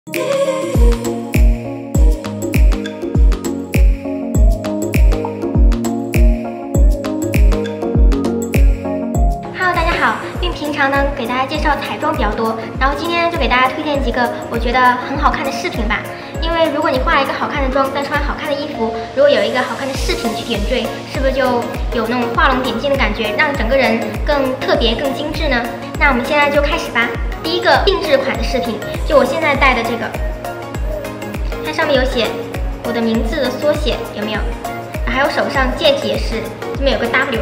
大家好，因为平常呢给大家介绍彩妆比较多，然后今天就给大家推荐几个我觉得很好看的饰品吧。因为如果你化了一个好看的妆，再穿好看的衣服，如果有一个好看的饰品去点缀，是不是就有那种画龙点睛的感觉，让整个人更特别、更精致呢？那我们现在就开始吧。第一个定制款的饰品，就我现在戴的这个，它上面有写我的名字的缩写，有没有？还有手上戒指也是，这边有个 W。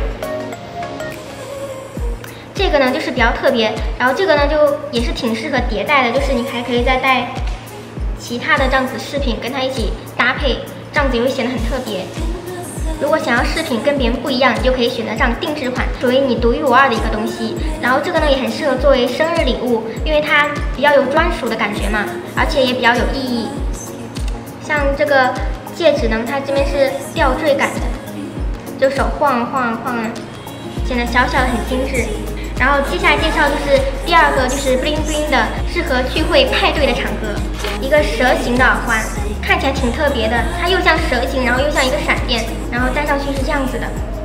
这个呢就是比较特别，然后这个呢就也是挺适合叠戴的，就是你还可以再戴其他的这样子饰品跟它一起搭配，这样子也会显得很特别。如果想要饰品跟别人不一样，你就可以选择这样定制款，属于你独一无二的一个东西。然后这个呢也很适合作为生日礼物，因为它比较有专属的感觉嘛，而且也比较有意义。像这个戒指呢，它这边是吊坠感的，就手晃晃晃，显得小小的很精致。然后接下来介绍就是第二个，就是 bling bling 的，适合聚会派对的场合，一个蛇形的耳环，看起来挺特别的，它又像蛇形，然后又像一个闪电，然后戴上去是这样子的。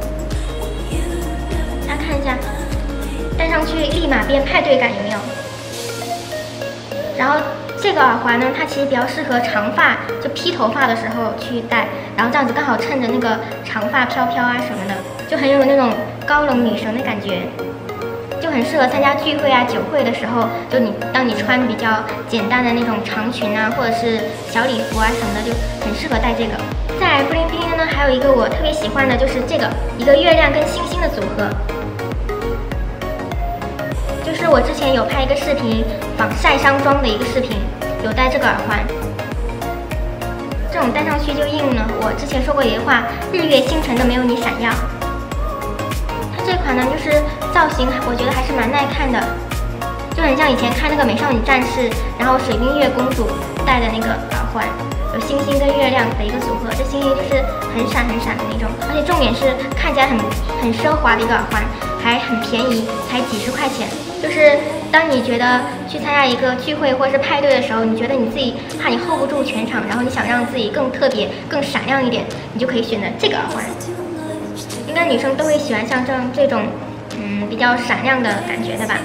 大家看一下，戴上去立马变派对感，有没有？然后这个耳环呢，它其实比较适合长发，就披头发的时候去戴，然后这样子刚好衬着那个长发飘飘啊什么的，就很有那种高冷女神的感觉。就很适合参加聚会啊、酒会的时候，就当你穿比较简单的那种长裙啊，或者是小礼服啊什么的，就很适合戴这个。再来 bling bling 呢，还有一个我特别喜欢的就是这个，一个月亮跟星星的组合。就是我之前有拍一个视频仿晒伤妆的一个视频，有戴这个耳环，这种戴上去就硬了。我之前说过一句话，日月星辰都没有你闪耀。这款呢，就是造型，我觉得还是蛮耐看的，就很像以前看那个《美少女战士》，然后水冰月公主戴的那个耳环，有星星跟月亮的一个组合，这星星就是很闪很闪的那种，而且重点是看起来很奢华的一个耳环，还很便宜，才几十块钱。就是当你觉得去参加一个聚会或是派对的时候，你觉得你自己怕你 hold 不住全场，然后你想让自己更特别、更闪亮一点，你就可以选择这个耳环。应该女生都会喜欢像这种比较闪亮的感觉的吧。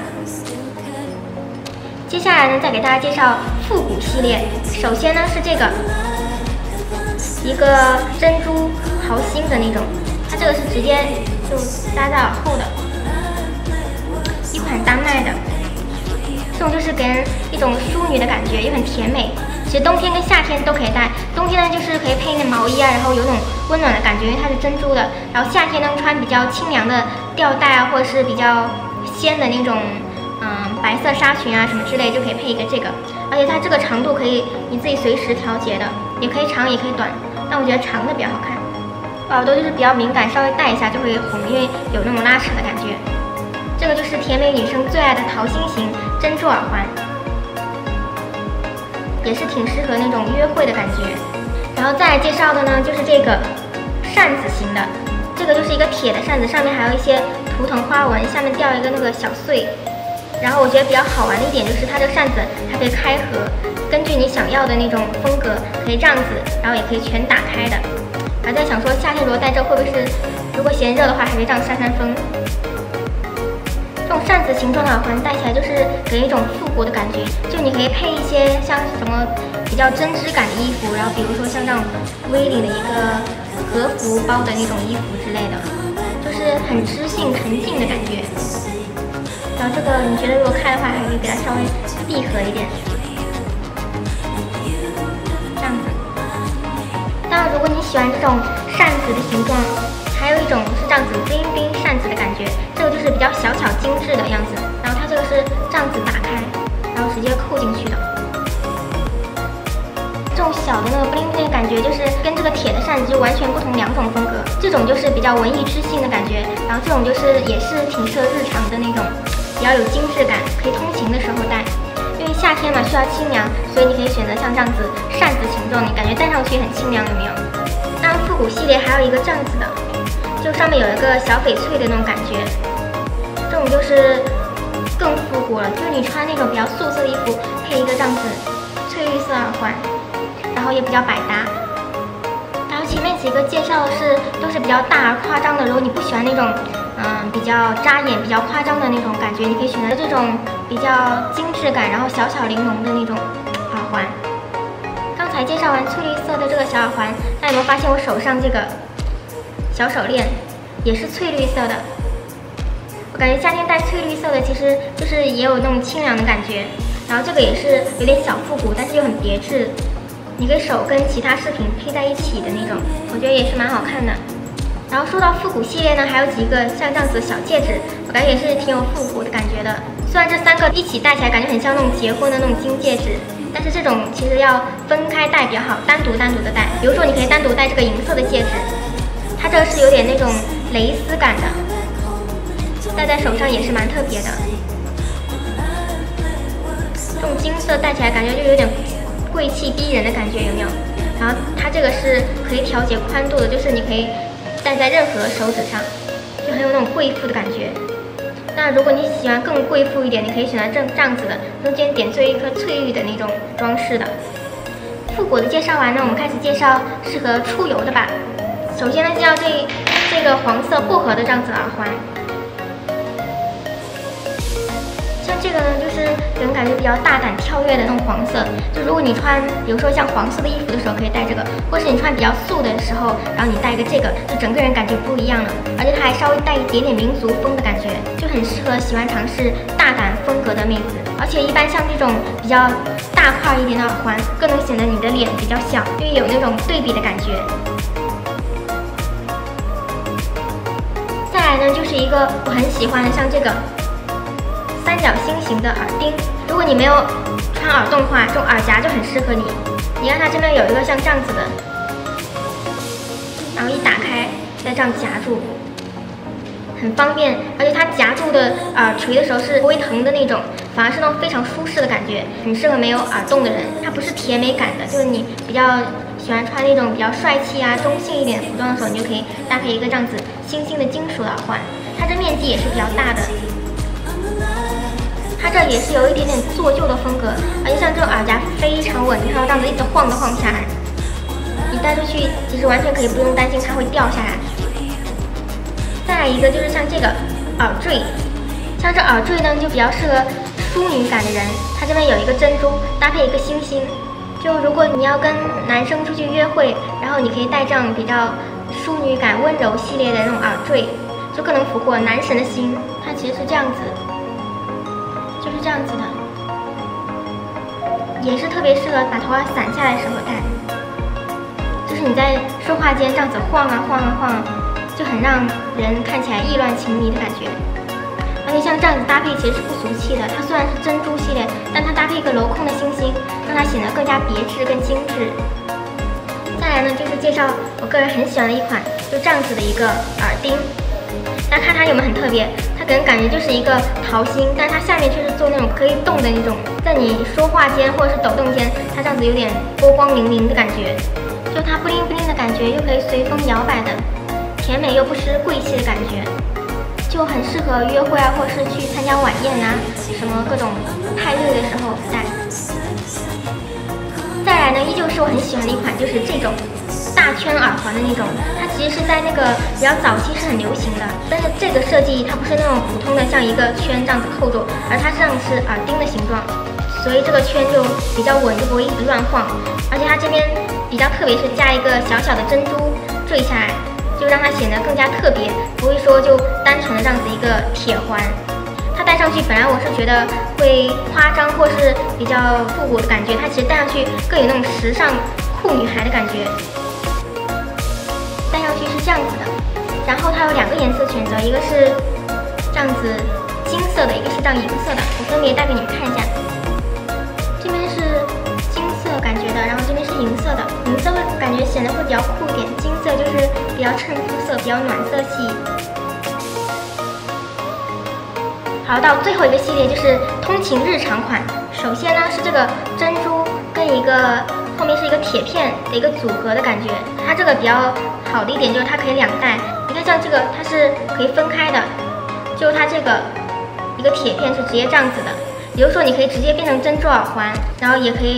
接下来呢，再给大家介绍复古系列。首先呢是这个，一个珍珠毫星的那种，它这个是直接就搭在耳后的，一款丹麦的，这种就是给人一种淑女的感觉，也很甜美。其实冬天跟夏天都可以戴，冬天呢就是可以配那毛衣啊，然后有种温暖的感觉，因为它是珍珠的。然后夏天呢穿比较清凉的吊带啊，或者是比较仙的那种白色纱裙啊什么之类，就可以配一个这个。而且它这个长度可以你自己随时调节的，也可以长也可以短，但我觉得长的比较好看。耳朵就是比较敏感，稍微戴一下就会红，因为有那种拉扯的感觉。这个就是甜美女生最爱的桃心形珍珠耳环。也是挺适合那种约会的感觉。然后再来介绍的呢，就是这个扇子型的，这个就是一个铁的扇子，上面还有一些图腾花纹，下面吊一个那个小穗。然后我觉得比较好玩的一点就是它这个扇子它可以开合，根据你想要的那种风格，可以这样子，然后也可以全打开的。还在想说夏天如果戴这会不会是，如果嫌热的话，还可以这样扇扇风。这种扇子形状的耳环戴起来就是给一种复古的感觉，就你可以配一些像什么比较针织感的衣服，然后比如说像这样威利的一个和服包的那种衣服之类的，就是很知性沉静的感觉。然后这个你觉得如果开的话，还可以给它稍微闭合一点，这样子。当然，如果你喜欢这种扇子的形状，还有一种是这样子冰冰扇子的感觉，这个就是比较小巧精致的样子。然后它这个是这样子打开，然后直接扣进去的。这种小的那个 bling bling 的感觉，就是跟这个铁的扇子就完全不同两种风格。这种就是比较文艺知性的感觉，然后这种就是也是挺适合日常的那种，比较有精致感，可以通勤的时候戴。因为夏天嘛需要清凉，所以你可以选择像这样子扇子形状，你感觉戴上去很清凉，有没有？当然复古系列还有一个这样子的。就上面有一个小翡翠的那种感觉，这种就是更复古了。就是你穿那种比较素色的衣服，配一个这样子翠绿色耳环，然后也比较百搭。然后前面几个介绍的都是比较大而夸张的，如果你不喜欢那种比较扎眼、比较夸张的那种感觉，你可以选择这种比较精致感，然后小巧玲珑的那种耳环。刚才介绍完翠绿色的这个小耳环，大家有没有发现我手上这个小手链也是翠绿色的？我感觉夏天戴翠绿色的其实就是也有那种清凉的感觉。然后这个也是有点小复古，但是又很别致，你可以手跟其他饰品配在一起的那种，我觉得也是蛮好看的。然后说到复古系列呢，还有几个像这样子的小戒指，我感觉也是挺有复古的感觉的。虽然这3个一起戴起来感觉很像那种结婚的那种金戒指，但是这种其实要分开戴比较好，单独的戴。比如说你可以单独戴这个银色的戒指，它这个是有点那种蕾丝感的，戴在手上也是蛮特别的。这种金色戴起来感觉就有点贵气逼人的感觉，有没有？然后它这个是可以调节宽度的，就是你可以戴在任何手指上，就很有那种贵妇的感觉。那如果你喜欢更贵妇一点，你可以选择这样子的，中间点缀一颗翠绿的那种装饰的。复古的介绍完呢，我们开始介绍适合出游的吧。首先呢，介绍这个黄色薄荷的这样子的耳环。像这个呢，就是给人感觉比较大胆跳跃的那种黄色。就如果你穿，比如说像黄色的衣服的时候，可以戴这个；或是你穿比较素的时候，然后你戴一个这个，就整个人感觉不一样了。而且它还稍微带一点点民族风的感觉，就很适合喜欢尝试大胆风格的妹子。而且一般像这种比较大块一点的耳环，更能显得你的脸比较小，因为有那种对比的感觉。再来呢，就是一个我很喜欢的，像这个三角星形的耳钉。如果你没有穿耳洞的话，这种耳夹就很适合你。你看它这边有一个像这样子的，然后一打开再这样夹住，很方便。而且它夹住的耳垂的时候是不会疼的那种，反而是那种非常舒适的感觉，很适合没有耳洞的人。它不是甜美感的，就是你比较喜欢穿那种比较帅气啊、中性一点的服装的时候，你就可以搭配一个这样子星星的金属的耳环。它这面积也是比较大的。它这也是有一点点做旧的风格，而且像这种耳夹非常稳，你看它这样子一直晃都晃不下来。你戴出去其实完全可以不用担心它会掉下来。再来一个就是像这个耳坠，像这耳坠呢就比较适合淑女感的人，它这边有一个珍珠搭配一个星星，就如果你要跟男生出去约会，然后你可以戴这样比较淑女感、温柔系列的那种耳坠，就更能俘获男神的心。它其实是这样子。就是这样子的，也是特别适合把头发散下来的时候戴。就是你在说话间这样子晃啊晃啊晃，就很让人看起来意乱情迷的感觉。而且像这样子搭配其实是不俗气的，它虽然是珍珠系列，但它搭配一个镂空的星星，让它显得更加别致、更精致。再来呢，就是介绍我个人很喜欢的一款，就这样子的一个耳钉。大家看它有没有很特别？它给人感觉就是一个桃心，但是它下面却是做那种可以动的那种，在你说话间或者是抖动间，它这样子有点波光粼粼的感觉，就它不灵不灵的感觉，又可以随风摇摆的，甜美又不失贵气的感觉，就很适合约会啊，或者是去参加晚宴啊，什么各种派对的时候戴。再来呢，依旧是我很喜欢的一款，就是这种大圈耳环的那种，它其实是在那个比较早期是很流行的，但是这个设计它不是那种普通的像一个圈这样子扣住，而它这样是耳钉的形状，所以这个圈就比较稳，就不会一直乱晃。而且它这边比较特别，是加一个小小的珍珠坠下来，就让它显得更加特别，不会说就单纯的这样子一个铁环。它戴上去，本来我是觉得会夸张或是比较复古的感觉，它其实戴上去更有那种时尚酷女孩的感觉。戴上去是这样子的，然后它有2个颜色选择，一个是这样子金色的，一个是这样银色的，我分别戴给你们看一下。这边是金色感觉的，然后这边是银色的，银色会感觉显得会比较酷一点，金色就是比较衬肤色，比较暖色系。好，到最后一个系列就是通勤日常款。首先呢是这个珍珠跟一个后面是一个铁片的一个组合的感觉。它这个比较好的一点就是它可以2戴。你看像这个它是可以分开的，就它这个一个铁片是直接这样子的。比如说你可以直接变成珍珠耳环，然后也可以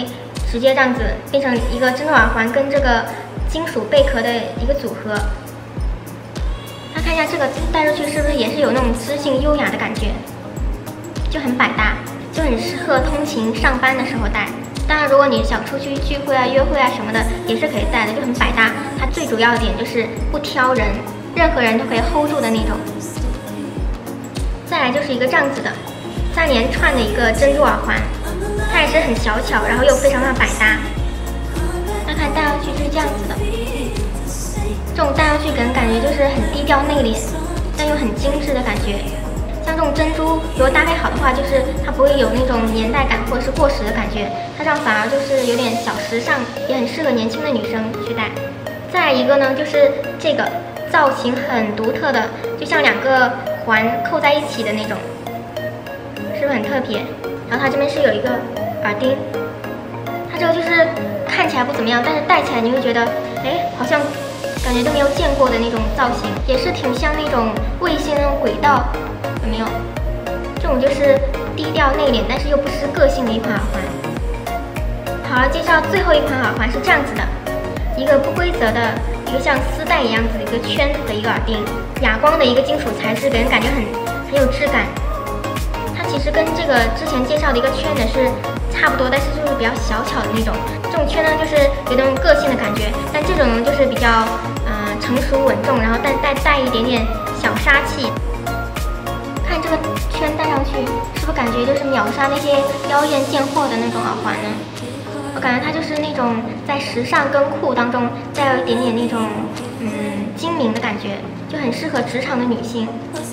直接这样子变成一个珍珠耳环跟这个金属贝壳的一个组合。大家看一下这个戴上去是不是也是有那种知性优雅的感觉，就很百搭，就很适合通勤上班的时候戴。当然，如果你想出去聚会啊、约会啊什么的，也是可以戴的，就很百搭。它最主要的点就是不挑人，任何人都可以 hold 住的那种。再来就是一个这样子的3连串的一个珍珠耳环，它也是很小巧，然后又非常的百搭。大家看戴上去就是这样子的，这种戴上去给人感觉就是很低调内敛，但又很精致的感觉。像这种珍珠如果搭配好的话，就是它不会有那种年代感或者是过时的感觉，它这样反而就是有点小时尚，也很适合年轻的女生去戴。再来一个呢，就是这个造型很独特的，就像2个环扣在一起的那种，是不是很特别？然后它这边是有一个耳钉，它这个就是看起来不怎么样，但是戴起来你会觉得，哎，好像感觉都没有见过的那种造型，也是挺像那种卫星那种轨道。有没有？这种就是低调内敛，但是又不失个性的一款耳环。好了，介绍最后一款耳环是这样子的，一个不规则的，一个像丝带一样子的一个圈的一个耳钉，哑光的一个金属材质，给人感觉很有质感。它其实跟这个之前介绍的一个圈呢是差不多，但是就是比较小巧的那种。这种圈呢就是有那种个性的感觉，但这种呢就是比较成熟稳重，然后带一点点小杀气。看这个圈戴上去，是不是感觉就是秒杀那些妖艳贱货的那种耳环呢？我感觉它就是那种在时尚跟酷当中带有一点点那种精明的感觉，就很适合职场的女性。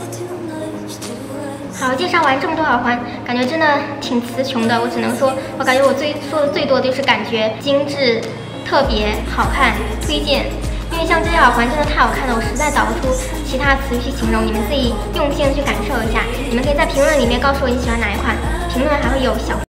好，介绍完这么多耳环，感觉真的挺词穷的。我只能说，我感觉我说的最多的就是感觉精致、特别好看，推荐。因为像这些耳环真的太好看了，我实在找不出其他词语去形容，你们自己用心的去感受一下。你们可以在评论里面告诉我你喜欢哪一款，评论还会有小